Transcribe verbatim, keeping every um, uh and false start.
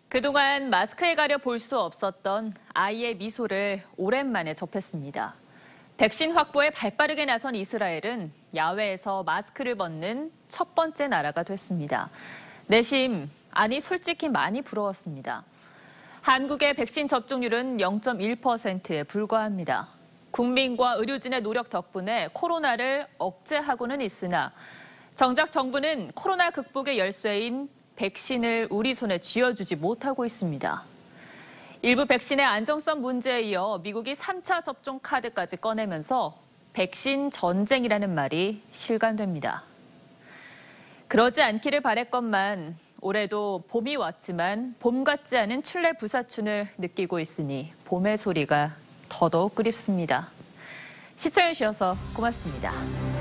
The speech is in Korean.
그동안 마스크에 가려 볼 수 없었던 아이의 미소를 오랜만에 접했습니다. 백신 확보에 발빠르게 나선 이스라엘은 야외에서 마스크를 벗는 첫 번째 나라가 됐습니다. 내심, 아니 솔직히 많이 부러웠습니다. 한국의 백신 접종률은 영 점 일 퍼센트에 불과합니다. 국민과 의료진의 노력 덕분에 코로나를 억제하고는 있으나 정작 정부는 코로나 극복의 열쇠인 백신을 우리 손에 쥐어주지 못하고 있습니다. 일부 백신의 안정성 문제에 이어 미국이 삼 차 접종 카드까지 꺼내면서 백신 전쟁이라는 말이 실감됩니다. 그러지 않기를 바랬건만 올해도 봄이 왔지만 봄 같지 않은 출래 부사춘을 느끼고 있으니 봄의 소리가 더더욱 그립습니다. 시청해주셔서 고맙습니다.